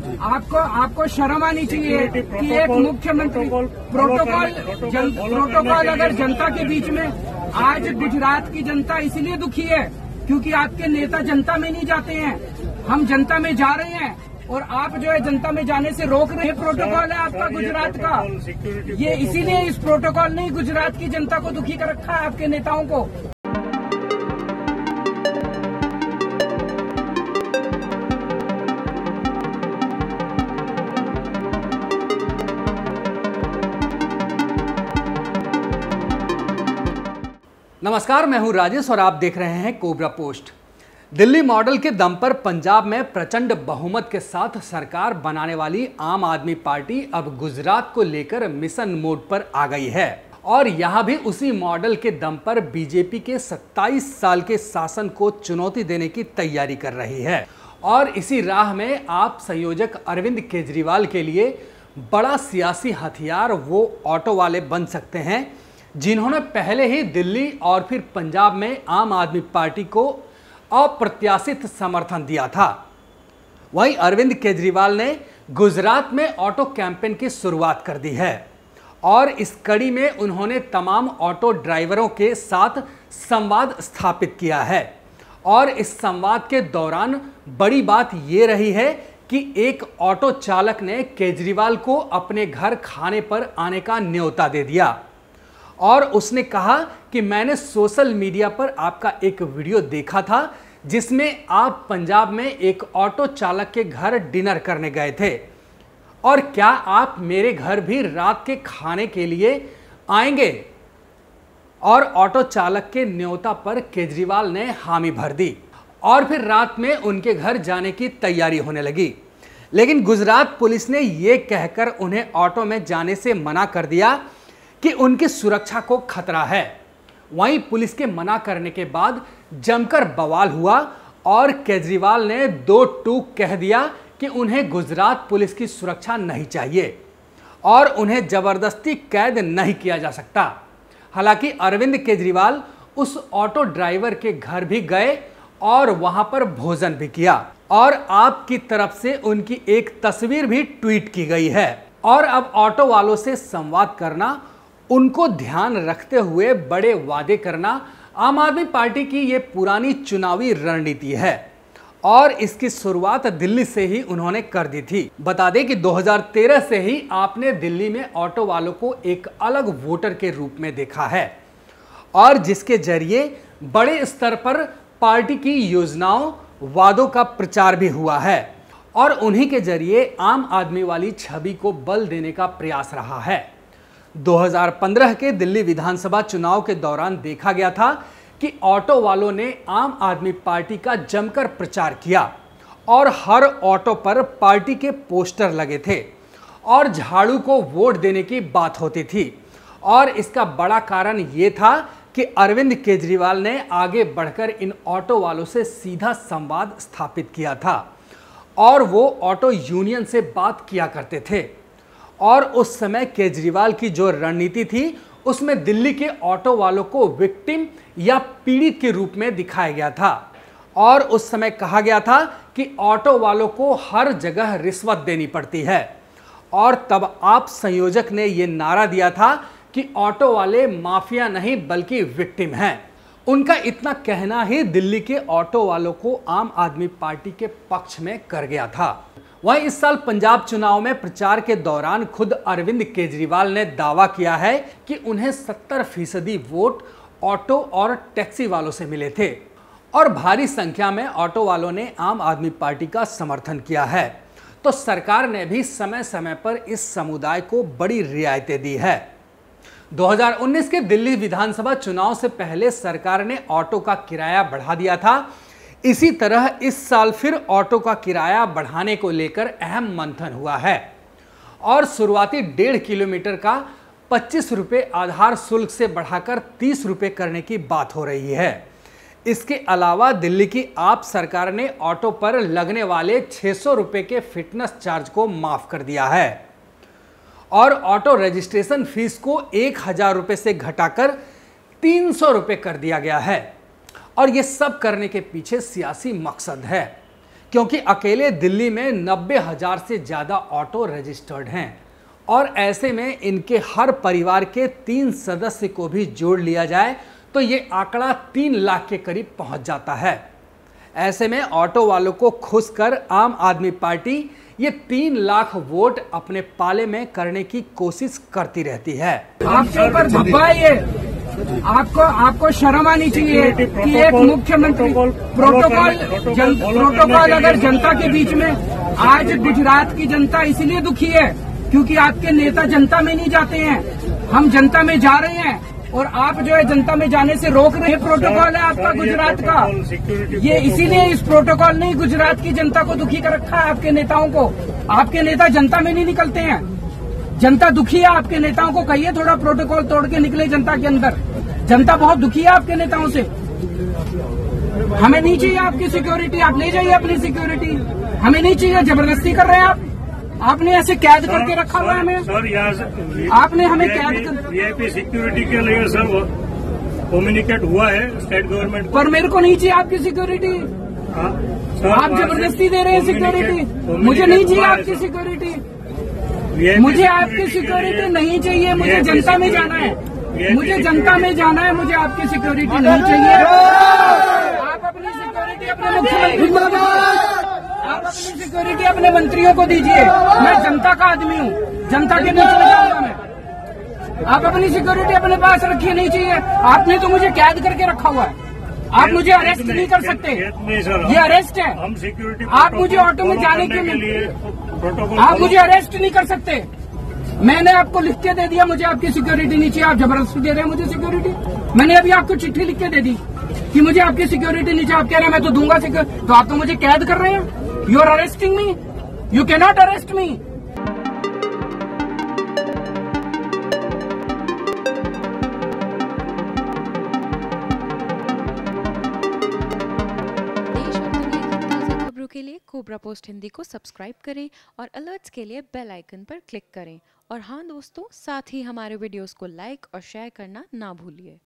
आपको शर्म आनी चाहिए कि एक मुख्यमंत्री प्रोटोकॉल अगर जनता के बीच में, आज गुजरात की जनता इसीलिए दुखी है क्योंकि आपके नेता जनता में नहीं जाते हैं। हम जनता में जा रहे हैं और आप जो है जनता में जाने से रोक रहे हैं। प्रोटोकॉल है आपका गुजरात का, ये इसीलिए इस प्रोटोकॉल ने गुजरात की जनता को दुखी कर रखा है, आपके नेताओं को। नमस्कार, मैं हूं राजेश और आप देख रहे हैं कोबरा पोस्ट। दिल्ली मॉडल के दम पर पंजाब में प्रचंड बहुमत के साथ सरकार बनाने वाली आम आदमी पार्टी अब गुजरात को लेकर मिशन मोड पर आ गई है और यहां भी उसी मॉडल के दम पर बीजेपी के 27 साल के शासन को चुनौती देने की तैयारी कर रही है। और इसी राह में आप संयोजक अरविंद केजरीवाल के लिए बड़ा सियासी हथियार वो ऑटो वाले बन सकते हैं जिन्होंने पहले ही दिल्ली और फिर पंजाब में आम आदमी पार्टी को अप्रत्याशित समर्थन दिया था। वहीं अरविंद केजरीवाल ने गुजरात में ऑटो कैंपेन की शुरुआत कर दी है और इस कड़ी में उन्होंने तमाम ऑटो ड्राइवरों के साथ संवाद स्थापित किया है। और इस संवाद के दौरान बड़ी बात यह रही है कि एक ऑटो चालक ने केजरीवाल को अपने घर खाने पर आने का न्योता दे दिया और उसने कहा कि मैंने सोशल मीडिया पर आपका एक वीडियो देखा था जिसमें आप पंजाब में एक ऑटो चालक के घर डिनर करने गए थे और क्या आप मेरे घर भी रात के खाने के लिए आएंगे। और ऑटो चालक के न्योता पर केजरीवाल ने हामी भर दी और फिर रात में उनके घर जाने की तैयारी होने लगी। लेकिन गुजरात पुलिस ने यह कहकर उन्हें ऑटो में जाने से मना कर दिया कि उनकी सुरक्षा को खतरा है। वहीं पुलिस के मना करने के बाद जमकर बवाल हुआ और केजरीवाल ने दो टूक कह दिया कि उन्हें गुजरात पुलिस की सुरक्षा नहीं चाहिए और उन्हें जबरदस्ती कैद नहीं किया जा सकता। हालांकि अरविंद केजरीवाल उस ऑटो ड्राइवर के घर भी गए और वहां पर भोजन भी किया और आपकी तरफ से उनकी एक तस्वीर भी ट्वीट की गई है। और अब ऑटो वालों से संवाद करना, उनको ध्यान रखते हुए बड़े वादे करना आम आदमी पार्टी की ये पुरानी चुनावी रणनीति है और इसकी शुरुआत दिल्ली से ही उन्होंने कर दी थी। बता दें कि 2013 से ही आपने दिल्ली में ऑटो वालों को एक अलग वोटर के रूप में देखा है और जिसके जरिए बड़े स्तर पर पार्टी की योजनाओं, वादों का प्रचार भी हुआ है और उन्हीं के जरिए आम आदमी वाली छवि को बल देने का प्रयास रहा है। 2015 के दिल्ली विधानसभा चुनाव के दौरान देखा गया था कि ऑटो वालों ने आम आदमी पार्टी का जमकर प्रचार किया और हर ऑटो पर पार्टी के पोस्टर लगे थे और झाड़ू को वोट देने की बात होती थी। और इसका बड़ा कारण ये था कि अरविंद केजरीवाल ने आगे बढ़कर इन ऑटो वालों से सीधा संवाद स्थापित किया था और वो ऑटो यूनियन से बात किया करते थे। और उस समय केजरीवाल की जो रणनीति थी उसमें दिल्ली के ऑटो वालों को विक्टिम या पीड़ित के रूप में दिखाया गया था और उस समय कहा गया था कि ऑटो वालों को हर जगह रिश्वत देनी पड़ती है। और तब आप संयोजक ने यह नारा दिया था कि ऑटो वाले माफिया नहीं बल्कि विक्टिम हैं। उनका इतना कहना ही दिल्ली के ऑटो वालों को आम आदमी पार्टी के पक्ष में कर गया था। वहीं इस साल पंजाब चुनाव में प्रचार के दौरान खुद अरविंद केजरीवाल ने दावा किया है कि उन्हें 70% वोट ऑटो और टैक्सी वालों से मिले थे और भारी संख्या में ऑटो वालों ने आम आदमी पार्टी का समर्थन किया है। तो सरकार ने भी समय समय पर इस समुदाय को बड़ी रियायतें दी है। 2019 के दिल्ली विधानसभा चुनाव से पहले सरकार ने ऑटो का किराया बढ़ा दिया था। इसी तरह इस साल फिर ऑटो का किराया बढ़ाने को लेकर अहम मंथन हुआ है और शुरुआती 1.5 किलोमीटर का 25 रुपये आधार शुल्क से बढ़ाकर 30 रुपये करने की बात हो रही है। इसके अलावा दिल्ली की आप सरकार ने ऑटो पर लगने वाले 600 रुपये के फिटनेस चार्ज को माफ कर दिया है और ऑटो रजिस्ट्रेशन फीस को 1000 रुपये से घटाकर 300 रुपये कर दिया गया है। और ये सब करने के पीछे सियासी मकसद है क्योंकि अकेले दिल्ली में 90,000 से ज़्यादा ऑटो रजिस्टर्ड हैं और ऐसे में इनके हर परिवार के 3 सदस्य को भी जोड़ लिया जाए तो ये आंकड़ा 3 लाख के करीब पहुंच जाता है। ऐसे में ऑटो वालों को खुश कर आम आदमी पार्टी ये 3 लाख वोट अपने पाले में करने की कोशिश करती रहती है। आपके ऊपर धब्बा है ये। आपको शर्म आनी चाहिए कि एक मुख्यमंत्री प्रोटोकॉल अगर जनता के बीच में, आज गुजरात की जनता इसलिए दुखी है क्योंकि आपके नेता जनता में नहीं जाते हैं। हम जनता में जा रहे हैं और आप जो है जनता में जाने से रोक रहे हैं। प्रोटोकॉल है आपका गुजरात का, ये इसीलिए इस प्रोटोकॉल ने गुजरात की जनता को दुखी कर रखा है। आपके नेताओं को, आपके नेता जनता में नहीं निकलते हैं। जनता दुखी है आपके नेताओं को, कहिए थोड़ा प्रोटोकॉल तोड़ के निकले जनता के अंदर। जनता बहुत दुखी है आपके नेताओं से। हमें नहीं चाहिए आपकी सिक्योरिटी, आप ले जाइए अपनी सिक्योरिटी। हमें नहीं चाहिए, जबरदस्ती कर रहे हैं आप। आपने ऐसे कैद करके रखा हुआ है हमें। सर यहाँ आपने हमें कैद कर, वीआईपी सिक्योरिटी के लिए सर कम्युनिकेट हुआ है स्टेट गवर्नमेंट पर मेरे को नहीं चाहिए आपकी सिक्योरिटी। आप जबरदस्ती दे रहे हैं सिक्योरिटी। मुझे नहीं चाहिए आपकी सिक्योरिटी, मुझे आपकी सिक्योरिटी नहीं चाहिए। मुझे जनता में जाना है, मुझे जनता में जाना है, मुझे आपकी सिक्योरिटी नहीं चाहिए। आप अपनी सिक्योरिटी अपने मुख्यमंत्री, आप अपनी सिक्योरिटी अपने मंत्रियों को दीजिए। मैं जनता का आदमी हूँ, जनता के बीच में जाऊंगा मैं। आप अपनी सिक्योरिटी अपने पास रखिए, नहीं चाहिए। आपने तो मुझे कैद करके रखा हुआ है, आप मुझे अरेस्ट नहीं कर सकते। ये अरेस्ट है। हम सिक्योरिटी, आप मुझे ऑटो में जाने के लिए आप मुझे अरेस्ट नहीं कर सकते। मैंने आपको लिख के दे दिया, मुझे आपकी सिक्योरिटी नहीं चाहिए। आप जबरदस्ती दे रहे हैं मुझे सिक्योरिटी। मैंने अभी आपको चिट्ठी लिख के दे दी कि मुझे आपकी सिक्योरिटी नहीं चाहिए। आप कह रहे हैं मैं तो दूंगा सिक्योरिटी, तो आप तो मुझे कैद कर रहे हैं। You are arresting me, you can not arrest me. के लिए कोबरा पोस्ट हिंदी को सब्सक्राइब करें और अलर्ट्स के लिए बेल आइकन पर क्लिक करें। और हाँ दोस्तों, साथ ही हमारे वीडियोस को लाइक और शेयर करना ना भूलिए।